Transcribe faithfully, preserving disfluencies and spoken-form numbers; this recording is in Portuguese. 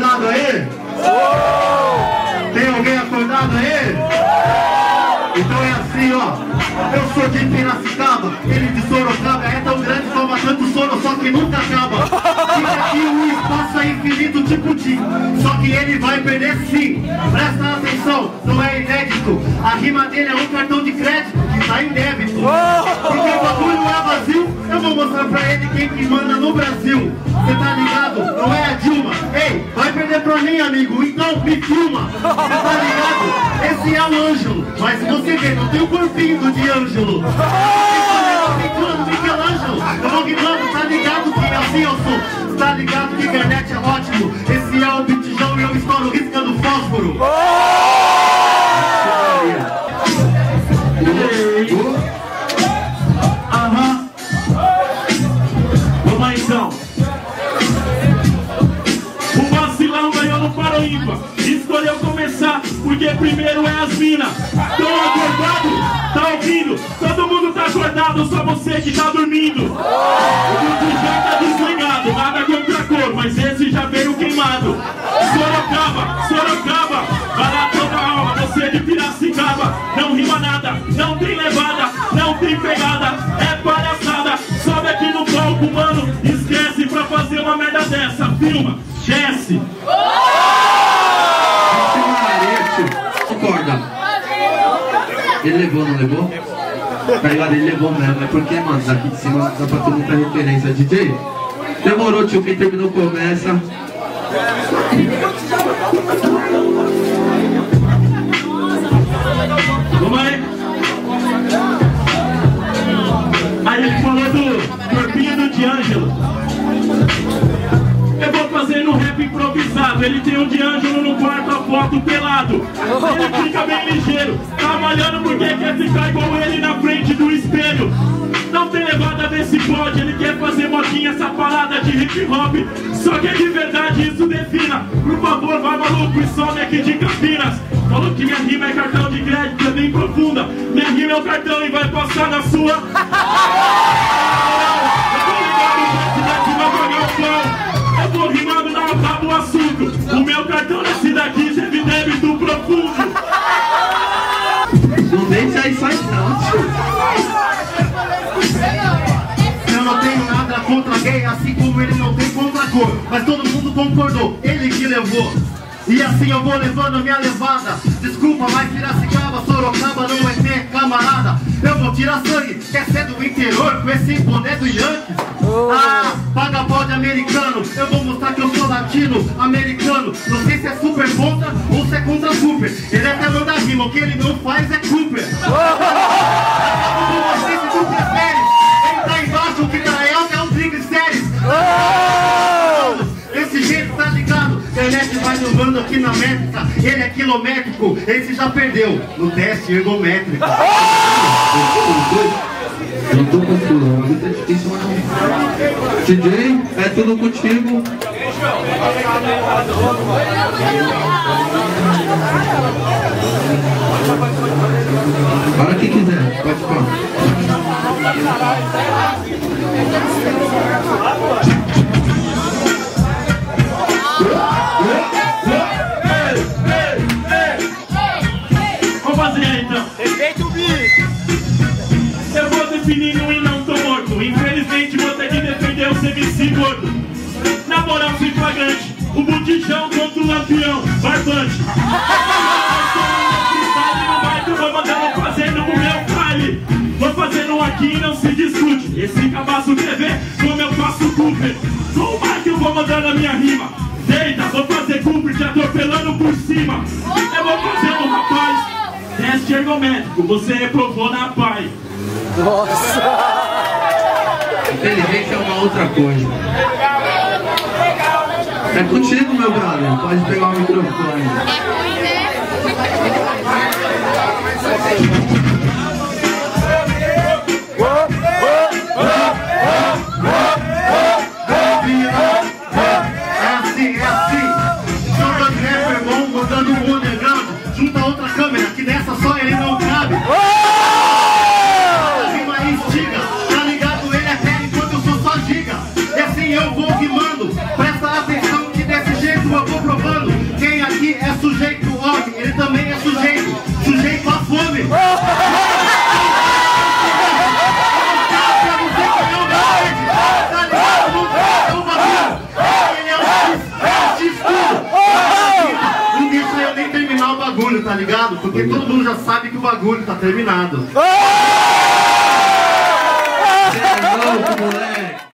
acordado aí? Tem alguém acordado aí? Então é assim, ó. Eu sou de Piracicaba, ele de Sorocaba. É tão grande, toma tanto sono, só que nunca acaba. Fica aqui um espaço é infinito tipo Tim. Só que ele vai perder sim. Presta atenção, não é inédito. A rima dele é um cartão de crédito que tá em débito. Porque o bagulho é vazio. Eu vou mostrar pra ele quem que manda no Brasil. Cê tá ligado? Não é a Dilma. Ei, vai perder pra mim, amigo, então me filma. Cê tá ligado? Esse é o Ângelo. Mas você vê, não tem o corpinho do de Ângelo. Pinturando Michelangelo. Eu vou guiando, tá ligado que assim eu sou. Tá ligado que internet é ótimo. Esse é o bitijão e eu estouro riscando fósforo. Aham. Vamos lá então. O vacilão ganhou no Paroímpa. Escolheu começar porque primeiro é as minas. Tão acordado? Tá ouvindo? Todo mundo tá acordado, só você que tá dormindo. O grupo já tá desligado, nada contra a cor, mas esse já veio queimado. Sorocaba, Sorocaba, vai lá toda a alma, você de Piracicaba. Não rima nada, não tem levada, não tem pegada, é palhaçada. Sobe aqui no palco, mano, esquece pra fazer uma merda dessa. Filma, desce. Acorda. Ele levou, não levou? Tá ligado? Ele levou mesmo. É porque, mano, daqui de cima dá pra ter muita referência. D J, demorou, tio. Quem terminou começa. Vamos aí. Aí ele falou do corpinho do D'Angelo. Eu vou fazer no rap improvisado. Ele tem um D'Angelo no quarto, a foto pelado. Ele fica bem ligeiro, tá malhando porque quer ficar igual ele na frente do espelho. Não tem levada desse bode, ele quer fazer modinha, essa parada de hip hop. Só que é de verdade, isso defina. Por favor, vai maluco e some aqui de Campinas. Falou que minha rima é cartão de crédito, é bem profunda. Minha rima é o cartão e vai passar na sua. Eu tô ligado, cidade vai pagar o pão. Eu vou rimando, não acaba o assunto. O meu cartão nesse daqui teve débito profundo. Não deixa aí sair não, tio. Eu não tenho nada contra gay, assim como ele não tem contra a cor. Mas todo mundo concordou, ele que levou. E assim eu vou levando a minha levada. Desculpa, mas Piracicaba, Sorocaba não é ter camarada. Eu vou tirar sangue, quer ser do interior com esse boné do Yankees? Ah, paga bode americano. Eu vou mostrar que eu sou latino, americano. Não sei se é super contra ou se é contra super. Ele até manda rima, o que ele não faz é Cooper. Não sei se tu prefere. Ele tá embaixo, o que tá alto é um triglicérides. Desse jeito, tá ligado? Internet vai levando aqui na métrica. Ele é quilométrico, esse já perdeu no teste ergométrico. Eu tô com tudo, muito difícil, mas não. D J, é tudo contigo. Para quem quiser, pode falar. Vamos fazer aí então. Respeita o beat. Eu vou definindo e não tô morto. Infelizmente vou ter que defender o C V C gordo. Na moral sem flagrante, o botijão contra o lampião, barbante. Eu vou mandando fazendo o meu baile. Vou fazendo aqui e não se discute. Esse cabaço quer ver como eu faço Cooper. Com o Mike eu vou mandando a minha rima. Deita, vou fazer Cooper te atropelando por cima. Eu vou fazendo rapaz. Teste ergométrico, você reprovou na pai. Nossa! Inteligência é uma outra coisa. É contigo, meu brother. Pode pegar o microfone. É assim, é assim. São dois rappers bons mandando um underground. Junta outra câmera, que nessa só ele não cabe. Rima instiga, tá ligado? Ele é velho enquanto eu sou só giga. E assim eu vou rimando. Presta atenção que desse jeito eu vou provar. bagulho, tá ligado? Porque todo mundo já sabe que o bagulho tá terminado. Você é louco, moleque.